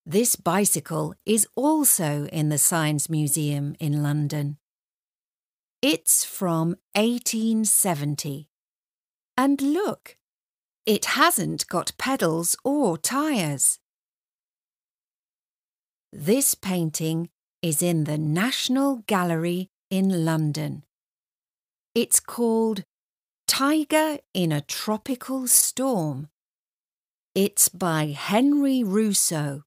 This bicycle is also in the Science Museum in London. It's from 1870. And look, it hasn't got pedals or tyres. This painting is in the National Gallery in London. It's called Tiger in a Tropical Storm. It's by Henry Rousseau.